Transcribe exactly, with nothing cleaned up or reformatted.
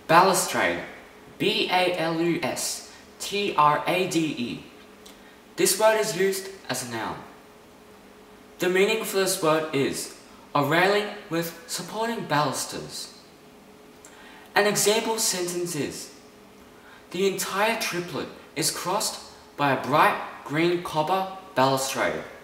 Balustrade, B A L U S T R A D E. This word is used as a noun. The meaning for this word is a railing with supporting balusters. An example sentence is: the entire triplet is crossed by a bright green copper balustrade.